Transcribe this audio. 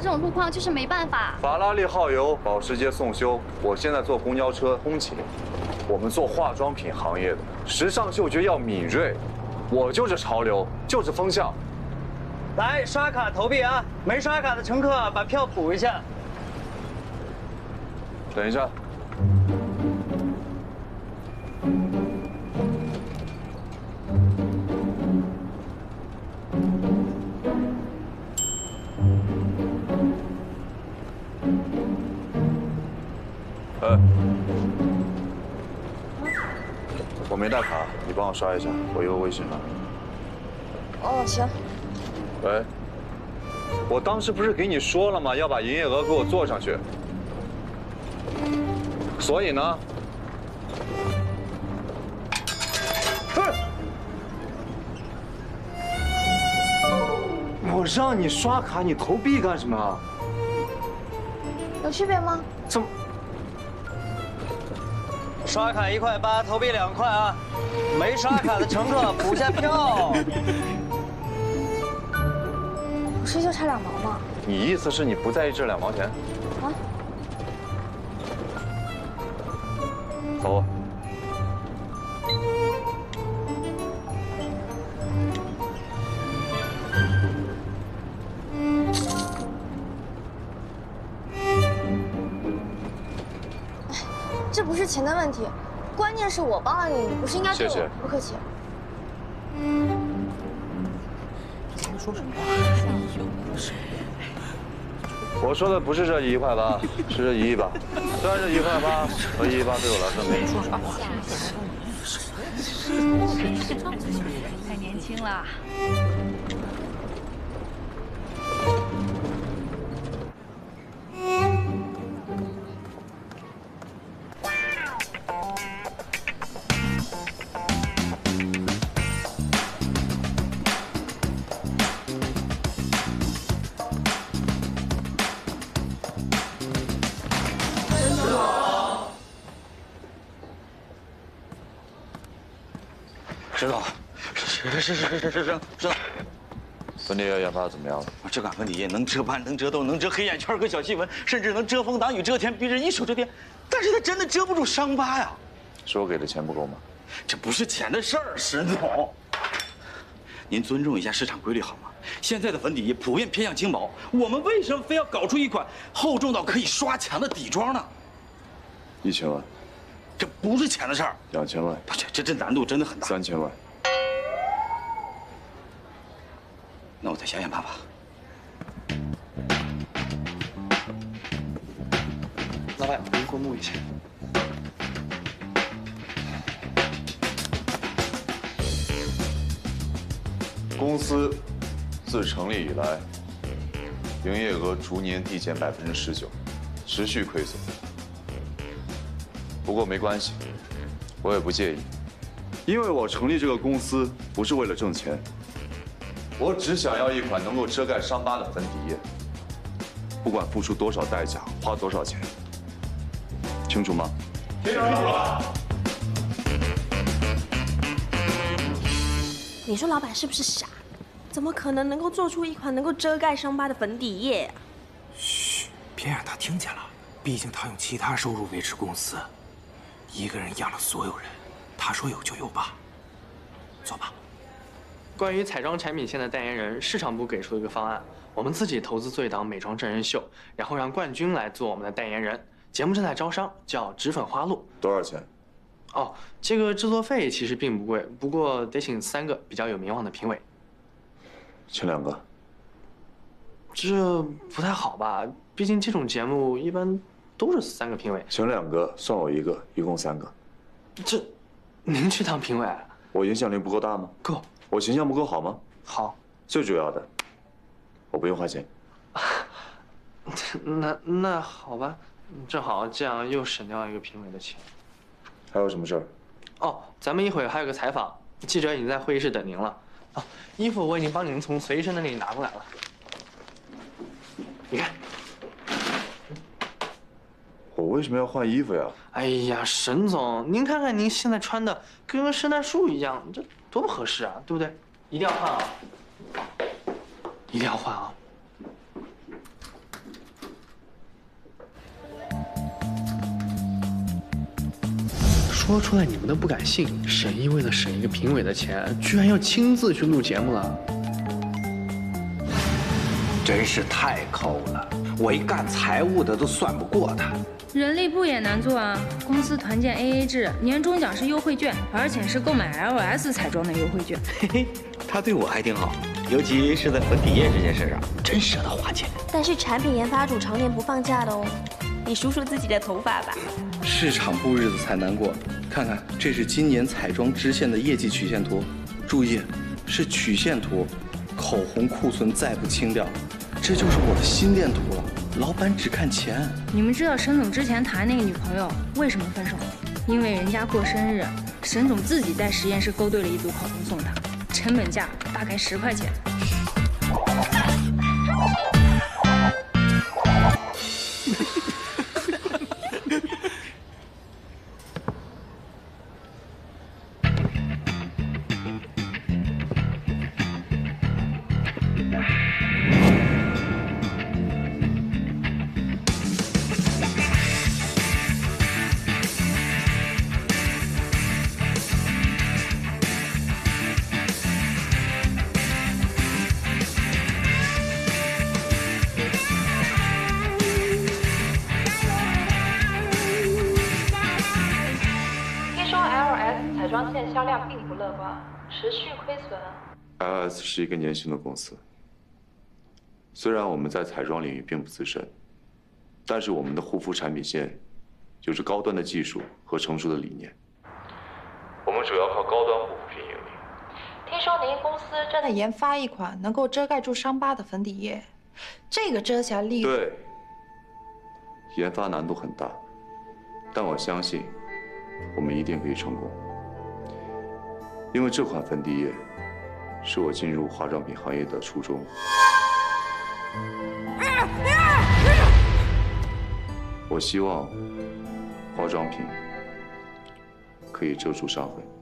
这种路况就是没办法。 法拉利耗油，保时捷送修。我现在坐公交车通勤，我们做化妆品行业的，时尚嗅觉要敏锐。我就是潮流，就是风向。 来，刷卡投币啊！没刷卡的乘客把票补一下。 等一下。 我没带卡，你帮我刷一下，我有个微信码。 哦，行。 喂，我当时不是给你说了吗？要把营业额给我做上去。所以呢？我让你刷卡，你投币干什么？ 有区别吗？ 怎么？ 刷卡1块8，投币2块啊！没刷卡的乘客补下票。 不是就差2毛吗？ 你意思是你不在意这2毛钱？ 啊？ 走。 这不是钱的问题，关键是我帮了你，你不是应该对我？ 谢谢， 不客气。 你说什么？ 我说的不是这1块8，是这1亿8。虽然这1块8和1亿8对我来说没说什么。 太年轻了。 石总，石总， 粉底液研发怎么样了？ 这款粉底液能遮斑，能遮痘，能遮黑眼圈和小细纹，甚至能遮风挡雨、遮天，逼人一手遮天。但是它真的遮不住伤疤呀！ 是我给的钱不够吗？ 这不是钱的事儿，石总。您尊重一下市场规律好吗？现在的粉底液普遍偏向轻薄，我们为什么非要搞出一款厚重到可以刷墙的底妆呢 ？1000万。 这不是钱的事儿 ，2000万， 不是，这难度真的很大。 3000万， 那我再想想办法。 老板，您过目一下。 公司自成立以来，营业额逐年递减19%，持续亏损。 不过没关系，我也不介意，因为我成立这个公司不是为了挣钱，我只想要一款能够遮盖伤疤的粉底液，不管付出多少代价，花多少钱，清楚吗？清楚了。 你说老板是不是傻？怎么可能能够做出一款能够遮盖伤疤的粉底液啊？ 嘘，别让他听见了，毕竟他用其他收入维持公司。 一个人养了所有人，他说有就有吧。走吧。 关于彩妆产品线的代言人，市场部给出了一个方案，我们自己投资做一档美妆真人秀，然后让冠军来做我们的代言人。节目正在招商，叫《脂粉花露》。 多少钱？ 哦，这个制作费其实并不贵，不过得请3个比较有名望的评委。 请2个。 这不太好吧？毕竟这种节目一般。 都是3个评委， 请2个，算我1个，一共3个。 这，您去当评委？ 我影响力不够大吗？ 够。 我形象不够好吗？ 好。 最主要的，我不用花钱。 那好吧，正好这样又省掉一个评委的钱。 还有什么事儿？ 哦，咱们一会儿还有个采访，记者已经在会议室等您了。哦，衣服我已经帮您从随身的那里拿过来了。你看。 我为什么要换衣服呀？ 哎呀，沈总，您看看您现在穿的跟个圣诞树一样，这多不合适啊，对不对？一定要换啊！一定要换啊！ 说出来你们都不敢信，沈毅为了省一个评委的钱，居然要亲自去录节目了。 真是太抠了，我一干财务的都算不过他。 人力部也难做啊，公司团建 AA 制，年终奖是优惠券，而且是购买 LS 彩妆的优惠券。 嘿嘿，他对我还挺好，尤其是在粉底液这件事上，真舍得花钱。 但是产品研发组常年不放假的哦，你数数自己的头发吧。 市场部日子才难过，看看这是今年彩妆支线的业绩曲线图，注意是曲线图，口红库存再不清掉，这就是我的心电图了。老板只看钱。 你们知道沈总之前谈那个女朋友为什么分手吗？因为人家过生日，沈总自己在实验室勾兑了一组口红送她，成本价大概10块钱。 彩妆线销量并不乐观，持续亏损。 LS 是一个年轻的公司，虽然我们在彩妆领域并不资深，但是我们的护肤产品线有着高端的技术和成熟的理念。我们主要靠高端护肤品盈利。 听说您公司正在研发一款能够遮盖住伤疤的粉底液，这个遮瑕力…… 对，研发难度很大，但我相信我们一定可以成功。因为这款粉底液是我进入化妆品行业的初衷。我希望化妆品可以遮住伤痕。